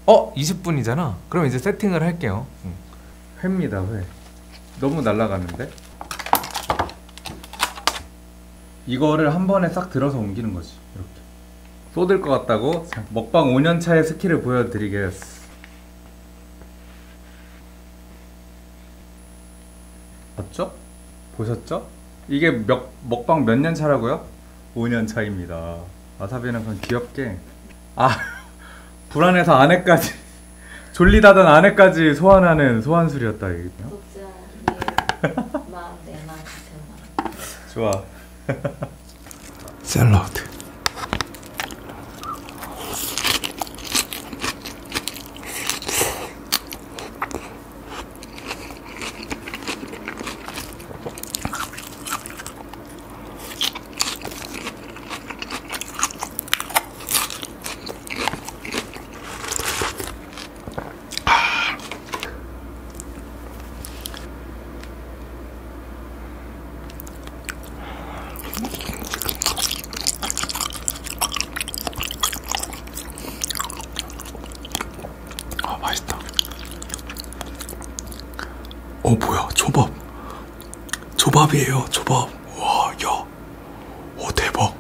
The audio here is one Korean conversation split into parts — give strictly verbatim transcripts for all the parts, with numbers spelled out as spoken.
어? 이십 분이잖아? 그럼 이제 세팅을 할게요. 응. 회입니다, 회. 너무 날아가는데? 이거를 한 번에 싹 들어서 옮기는 거지. 이렇게 쏟을 것 같다고 먹방 오 년 차의 스킬을 보여드리겠어. 봤죠? 보셨죠? 이게 몇, 먹방 몇 년 차라고요? 오 년 차입니다. 와사비는 그냥 귀엽게. 아, 불안해서 아내까지 졸리다던 아내까지 소환하는 소환술이었다 이게. 독자의 마음 내 마음 같은 마음. 좋아. 샐러드. 어 뭐야, 초밥. 초밥이에요, 초밥. 와, 야, 오 대박.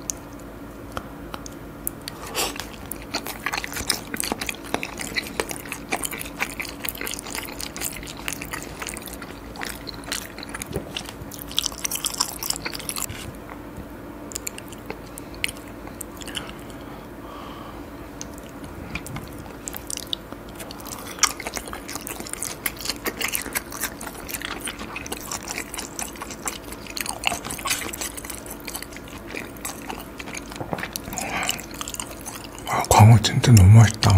아, 광어 진짜 너무 맛있다.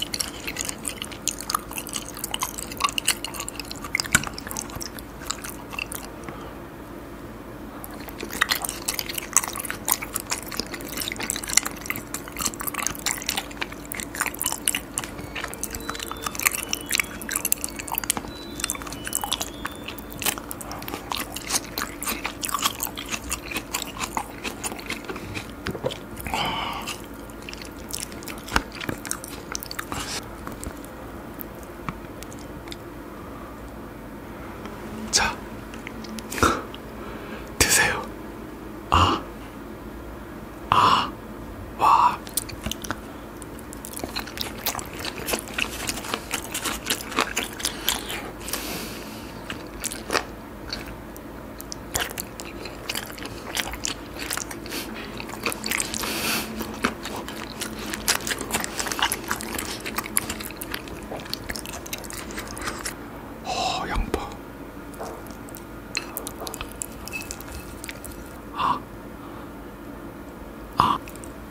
자, 드세요. 아, 아, 와. 어, 양파. 아, 아.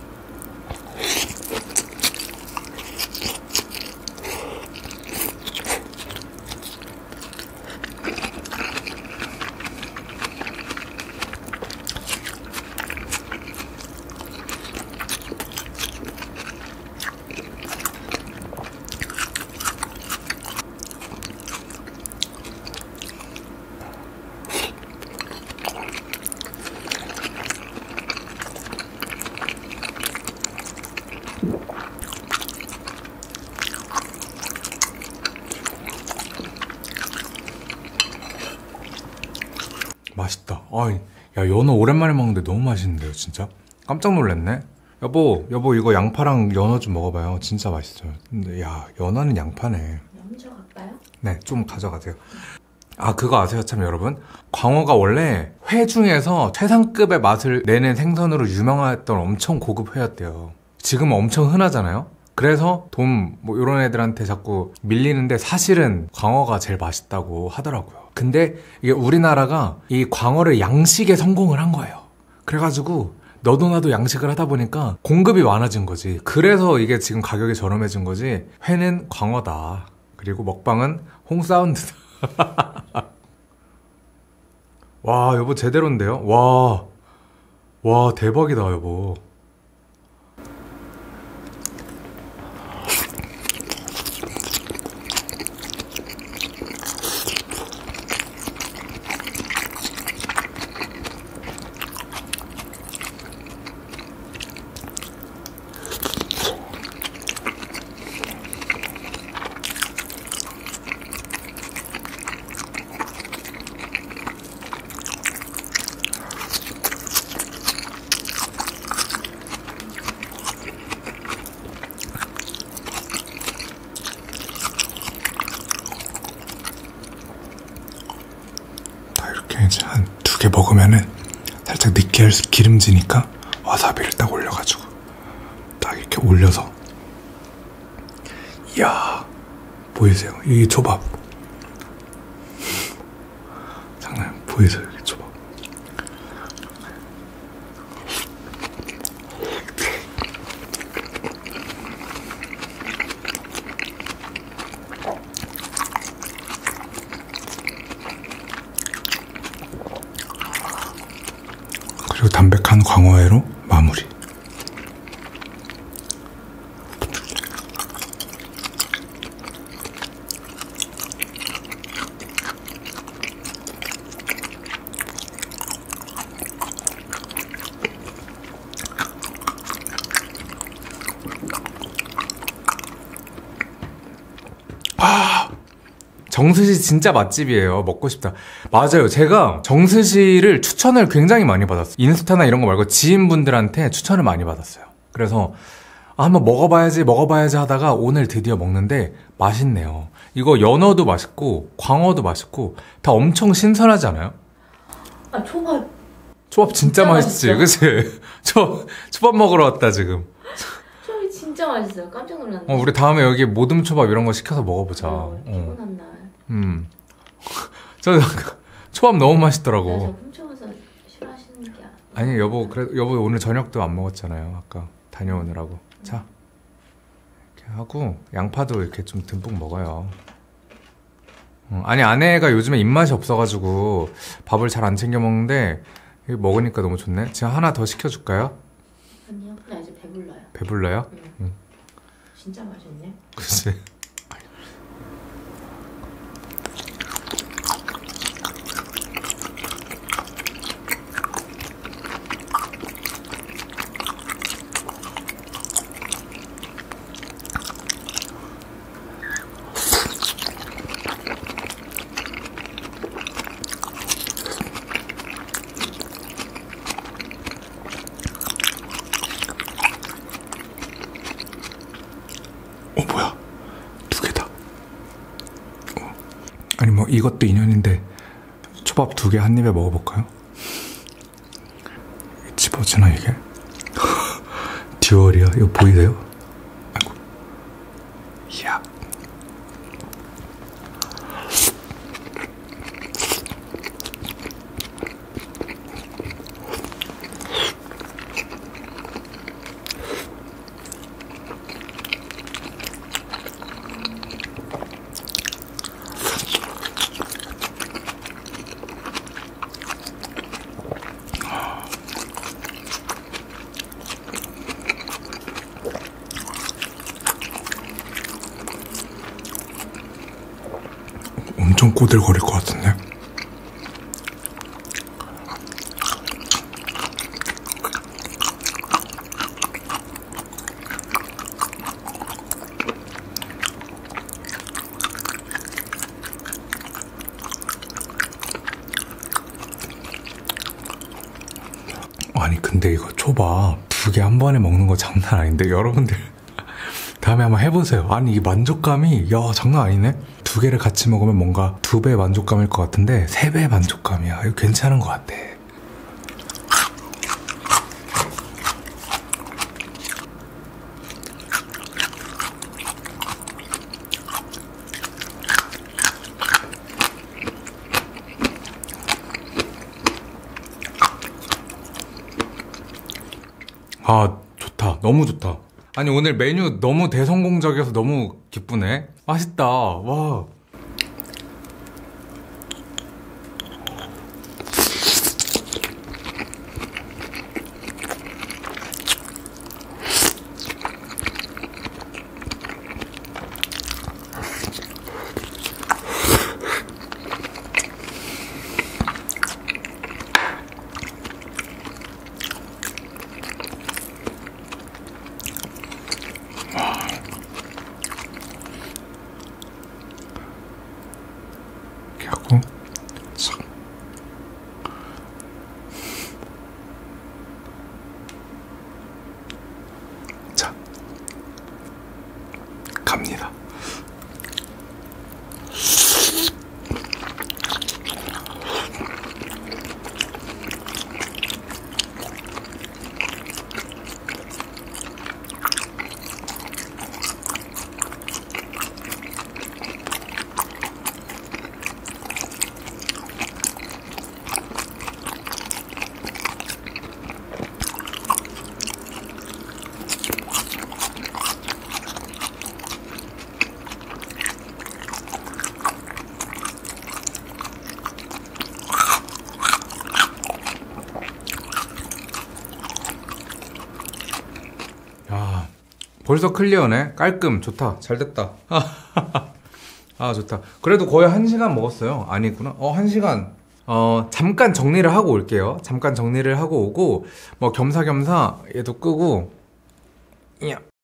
맛있다. 아이, 야, 연어 오랜만에 먹는데 너무 맛있는데요, 진짜? 깜짝 놀랐네. 여보, 여보, 이거 양파랑 연어 좀 먹어봐요. 진짜 맛있어요. 근데 야, 연어는 양파네. 먼저 갈까요? 네, 좀 가져가세요. 아, 그거 아세요, 참 여러분? 광어가 원래 회 중에서 최상급의 맛을 내는 생선으로 유명했던 엄청 고급 회였대요. 지금은 엄청 흔하잖아요? 그래서 돈, 뭐, 이런 애들한테 자꾸 밀리는데 사실은 광어가 제일 맛있다고 하더라고요. 근데 이게 우리나라가 이 광어를 양식에 성공을 한 거예요. 그래가지고 너도 나도 양식을 하다 보니까 공급이 많아진 거지. 그래서 이게 지금 가격이 저렴해진 거지. 회는 광어다. 그리고 먹방은 홍사운드다. 와, 여보 제대로인데요? 와, 와, 대박이다, 여보. 이렇게 먹으면은 살짝 느끼할 기름지니까 와사비를 딱 올려가지고 딱 이렇게 올려서. 이야, 보이세요? 이게 초밥. 장난 보이세요? 이게 초밥. 그리고 담백한 광어회로 마무리. 아, 정스시 진짜 맛집이에요. 먹고 싶다. 맞아요. 제가 정스시를 추천을 굉장히 많이 받았어요. 인스타나 이런 거 말고 지인분들한테 추천을 많이 받았어요. 그래서 아, 한번 먹어봐야지 먹어봐야지 하다가 오늘 드디어 먹는데 맛있네요. 이거 연어도 맛있고 광어도 맛있고 다 엄청 신선하지 않아요? 아, 초밥. 초밥 진짜, 진짜 맛있지? 그치? 초, 초밥 먹으러 왔다 지금. 초밥이 진짜 맛있어요. 깜짝 놀랐네. 어, 우리 다음에 여기 모듬 초밥 이런 거 시켜서 먹어보자. 어, 어. 피곤한 날. 음. 저 초밥 너무 맛있더라고. 나 저 훔쳐가서 싫어하시는 게 아니야. 아니 여보, 그래 여보 오늘 저녁도 안 먹었잖아요. 아까 다녀오느라고. 자, 이렇게 하고 양파도 이렇게 좀 듬뿍 먹어요. 어, 아니 아내가 요즘에 입맛이 없어가지고 밥을 잘 안 챙겨 먹는데 이거 먹으니까 너무 좋네. 제가 하나 더 시켜줄까요? 아니요, 나 이제 배불러요. 배불러요? 응. 응. 진짜 맛있네. 글쎄. 어 뭐야, 두 개다. 어. 아니 뭐 이것도 인연인데 초밥 두 개 한 입에 먹어볼까요? 집어지나 이게? 듀얼이야. 이거 보이세요? 아이고. 이야. 엄청 꼬들거릴 것 같은데? 아니 근데 이거 초밥 두 개 한 번에 먹는 거 장난 아닌데 여러분들 다음에 한번 해보세요. 아니 이 만족감이 야 장난 아니네. 두 개를 같이 먹으면 뭔가 두 배의 만족감일 것 같은데 세 배의 만족감이야. 이거 괜찮은 것 같아. 아 좋다. 너무 좋다. 아니 오늘 메뉴 너무 대성공적이어서 너무 기쁘네. 맛있다. 와. 하고 싹. 자, 갑니다. 벌써 클리어네. 깔끔. 좋다. 잘 됐다. 아, 좋다. 그래도 거의 한 시간 먹었어요. 아니구나. 어, 한 시간. 어, 잠깐 정리를 하고 올게요. 잠깐 정리를 하고 오고, 뭐, 겸사겸사 얘도 끄고, 이야.